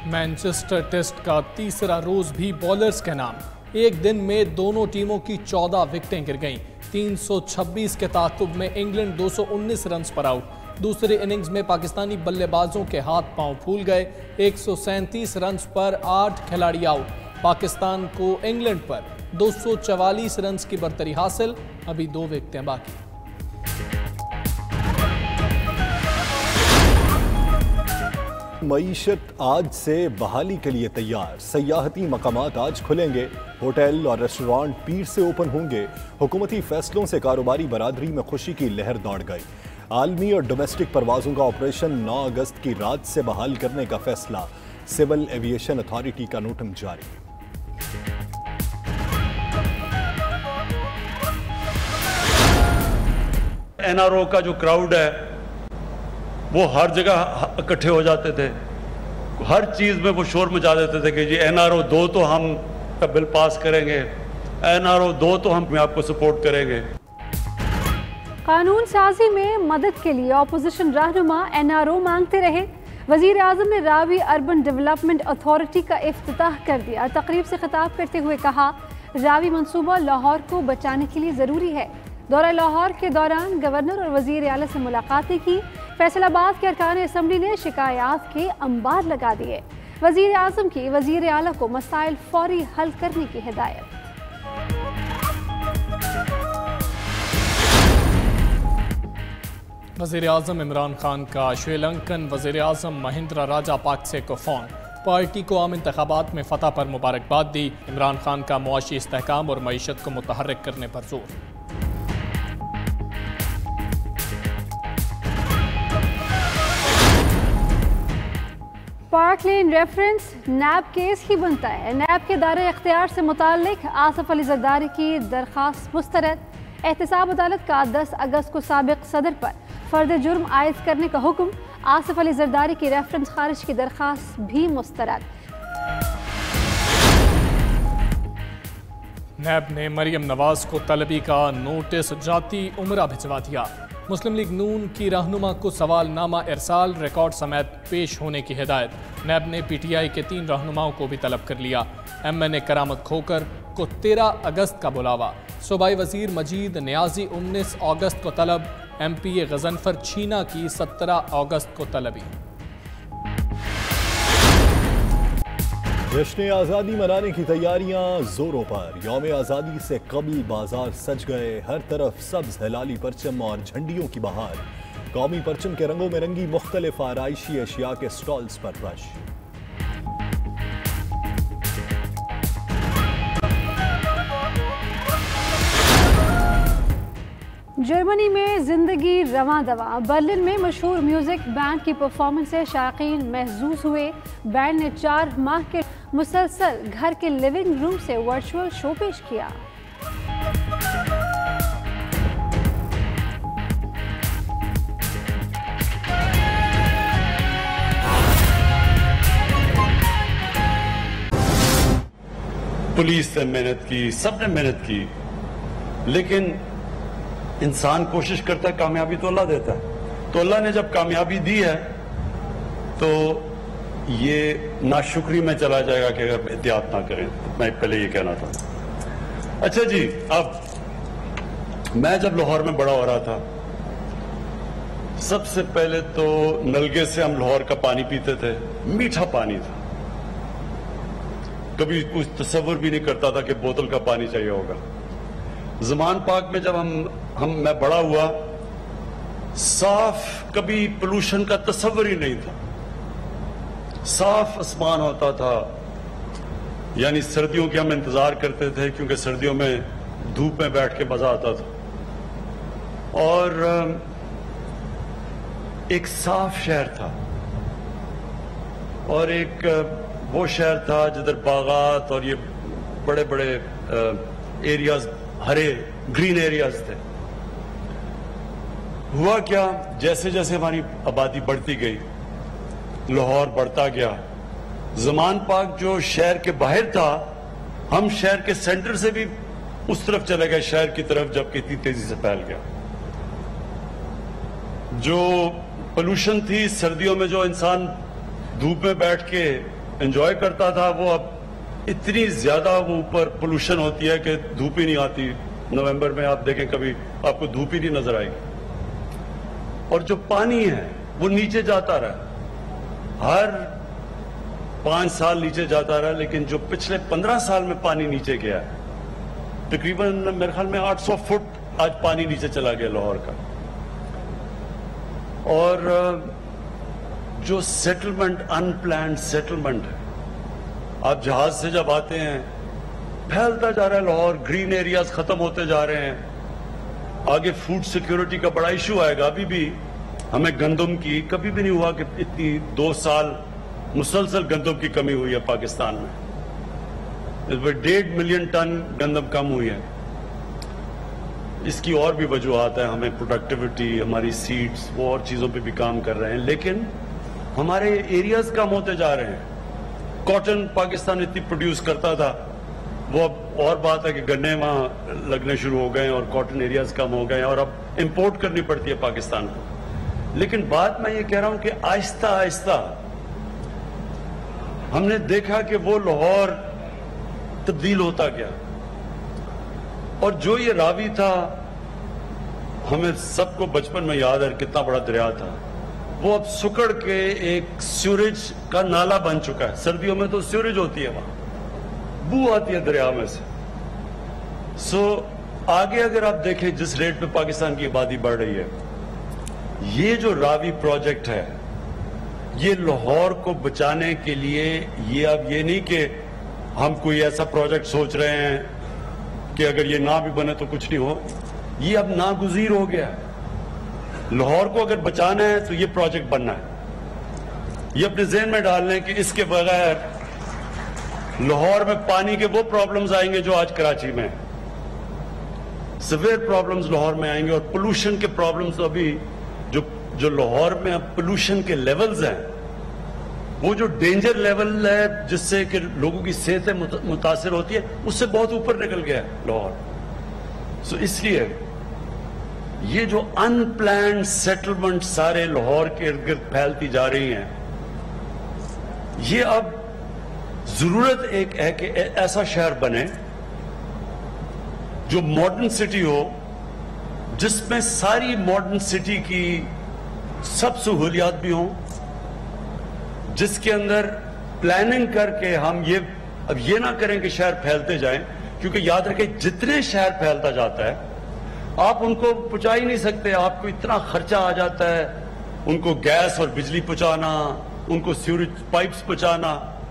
Manchester test का तीसरा रोज भी बॉलर्स के नाम। एक दिन में दोनों टीमों की 14 विकेटें गिर गईं। 326 के ताकुब में इंग्लैंड 219 रन पर आउट। दूसरी इनिंग्स में पाकिस्तानी बल्लेबाजों के हाथ पांव फूल गए। 137 रन पर 8 खिलाड़ी आउट। पाकिस्तान को इंग्लैंड पर 244 रन की बरतरी हासिल। अभी 2 विकेटें बाकी। मईशत आज से बहाली के लिए तैयार। सयाहती मकामात आज खुलेंगे। होटल और रेस्टोरेंट पीर से ओपन होंगे। हुकूमती फैसलों से कारोबारी बरादरी में खुशी की लहर दौड़ गई। आलमी और डोमेस्टिक परवाजों का ऑपरेशन 9 अगस्त की रात से बहाल करने का फैसला। सिविल एविएशन अथॉरिटी का नोटिस जारी। एनआरओ का जो क्राउड है वो हर जगह इकट्ठे हो जाते थे। हर चीज में वो शोर मचा देते थे कि जी एनआरओ 2 तो हम बिल पास करेंगे, एनआरओ 2 तो हम आपको सपोर्ट करेंगे। कानून साजी में मदद के लिए अपोजिशन रहनुमा एनआरओ मांगते रहे। वजीर आजम ने रावी अर्बन डेवलपमेंट अथॉरिटी का इफ्तिताह कर दिया। तकरीब से खिताब करते हुए कहा, रावी मंसूबा लाहौर को बचाने के लिए ज़रूरी है। दौरा लाहौर के दौरान गवर्नर और वजीर आला से मुलाकातें की। फैसलाबाद के अरकान असम्बली ने शिकायत के अंबार लगा दिए। वजीर आजम की वजीर आला को मसाइल फौरी हल करने की हिदायत। वजीर आजम इमरान खान का श्रीलंकन वजीर आजम महिंद्रा राजापाक्से को फ़ोन। पार्टी को आम इंतखाबात में फतह पर मुबारकबाद दी। इमरान खान का मुआशी इस्तेहकाम और मईशत को मुतहर्रिक करने पर जोर। Park lane reference NAB case ही बनता है। नैब के दायरे इख्तियार से मुताल्लिक आसिफ अली जरदारी की दरख्वास्त मुस्तरद। एहतसाब अदालत का 10 अगस्त को साबिक सदर पर फर्द जुर्म आयद करने का हुक्म। आसिफ अली जरदारी की रेफरेंस खारिज की दरख्वास्त भी मुस्तरद। नैब ने मरियम नवाज को तलबी का नोटिस जाती उम्रा भिजवा दिया। मुस्लिम लीग नून की रहनुमा को सवालनामा इरसाल रिकॉर्ड समेत पेश होने की हिदायत। नैब ने पीटीआई के 3 रहनुमाओं को भी तलब कर लिया। एमएनए करामत खोकर को 13 अगस्त का बुलावा। सूबाई वजीर मजीद न्याजी 19 अगस्त को तलब। एमपीए गजनफर छीना की 17 अगस्त को तलबी। जश्न आज़ादी मनाने की तैयारियां जोरों पर। यौम आज़ादी से कबल बाजार सज गए। हर तरफ सब्ज हिलाली परचम और झंडियों की बहार। कौमी परचम के रंगों में रंगी मुख्तलिफ आराइशी अशिया के स्टॉल्स पर रश। जर्मनी में जिंदगी रवां दवा। बर्लिन में मशहूर म्यूजिक बैंड की परफॉर्मेंस से शायकीन महजूज हुए। बैंड ने 4 माह के मुसलसल घर के लिविंग रूम से वर्चुअल शो पेश किया। पुलिस ने मेहनत की, सबने मेहनत की, लेकिन इंसान कोशिश करता है, कामयाबी तो अल्लाह देता है। तो अल्लाह ने जब कामयाबी दी है तो ये नाशुक्री में चला जाएगा कि अगर एहतियात ना करें। मैं पहले ये कहना था। अच्छा जी, अब मैं जब लाहौर में बड़ा हो रहा था, सबसे पहले तो नलके से हम लाहौर का पानी पीते थे। मीठा पानी था। कभी कुछ तसव्वुर भी नहीं करता था कि बोतल का पानी चाहिए होगा। ज़मान पाक में जब मैं बड़ा हुआ, साफ, कभी पोल्यूशन का तस्वर ही नहीं था। साफ आसमान होता था। यानी सर्दियों के हम इंतजार करते थे क्योंकि सर्दियों में धूप में बैठ के मजा आता था। और एक साफ शहर था और एक वो शहर था जिधर बागात और ये बड़े बड़े एरियाज, हरे ग्रीन एरियाज थे। हुआ क्या, जैसे जैसे हमारी आबादी बढ़ती गई, लाहौर बढ़ता गया। ज़मान पाक जो शहर के बाहर था, हम शहर के सेंटर से भी उस तरफ चले गए शहर की तरफ, जबकि इतनी तेजी से फैल गया। जो पोल्यूशन थी, सर्दियों में जो इंसान धूप में बैठ के एंजॉय करता था वो अब इतनी ज्यादा वो ऊपर पोल्यूशन होती है कि धूप ही नहीं आती। नवंबर में आप देखें कभी आपको धूप ही नहीं नजर आएगी। और जो पानी है वो नीचे जाता रहा, हर 5 साल नीचे जाता रहा, लेकिन जो पिछले 15 साल में पानी नीचे गया है, तकरीबन मेरे ख्याल में 800 फुट आज पानी नीचे चला गया लाहौर का। और जो सेटलमेंट, अनप्लान्ड सेटलमेंट है, आप जहाज से जब आते हैं फैलता जा रहा है लाहौर, ग्रीन एरियाज खत्म होते जा रहे हैं। आगे फूड सिक्योरिटी का बड़ा इशू आएगा। अभी भी हमें गंदम की, कभी भी नहीं हुआ कि इतनी 2 साल मुसलसल गंदम की कमी हुई है पाकिस्तान में। इस पर 1.5 मिलियन टन गंदम कम हुई है। इसकी और भी वजूहत है, हमें प्रोडक्टिविटी, हमारी सीड्स, वो और चीजों पे भी काम कर रहे हैं, लेकिन हमारे एरियाज कम होते जा रहे हैं। कॉटन पाकिस्तान इतनी प्रोड्यूस करता था, वो अब और बात है कि गन्ने वहां लगने शुरू हो गए और कॉटन एरियाज कम हो गए और अब इंपोर्ट करनी पड़ती है पाकिस्तान को। लेकिन बात मैं ये कह रहा हूं कि आहिस्ता आहिस्ता हमने देखा कि वो लाहौर तब्दील होता गया। और जो ये रावी था, हमें सबको बचपन में याद है कितना बड़ा दरिया था, वो अब सुकड़ के एक सीवरेज का नाला बन चुका है। सर्दियों में तो सीवरेज होती है, वहां बू आती है दरिया में से। आगे अगर आप देखें जिस रेट पे पाकिस्तान की आबादी बढ़ रही है, ये जो रावी प्रोजेक्ट है, ये लाहौर को बचाने के लिए, ये अब ये नहीं कि हम कोई ऐसा प्रोजेक्ट सोच रहे हैं कि अगर ये ना भी बने तो कुछ नहीं हो, ये अब नागुज़ीर हो गया। लाहौर को अगर बचाना है तो ये प्रोजेक्ट बनना है। ये अपने ज़हन में डाल लें कि इसके बगैर लाहौर में पानी के वो प्रॉब्लम्स आएंगे जो आज कराची में, सिवियर प्रॉब्लम्स लाहौर में आएंगे। और पोल्यूशन के प्रॉब्लम्स, अभी जो लाहौर में अब पोल्यूशन के लेवल्स हैं, वो जो डेंजर लेवल है जिससे कि लोगों की सेहत मुतासिर होती है, उससे बहुत ऊपर निकल गया है लाहौर। इसलिए ये जो अनप्लान्ड सेटलमेंट सारे लाहौर के इर्द गिर्द फैलती जा रही हैं, ये अब जरूरत एक है कि ऐसा शहर बने जो मॉडर्न सिटी हो, जिसमें सारी मॉडर्न सिटी की सब सहूलियात भी हों, जिसके अंदर प्लानिंग करके हम अब ये ना करें कि शहर फैलते जाएं, क्योंकि याद रखें जितने शहर फैलता जाता है आप उनको पहुंचा ही नहीं सकते। आपको इतना खर्चा आ जाता है उनको गैस और बिजली पहुंचाना, उनको सीवरेज पाइप्स पहुंचाना।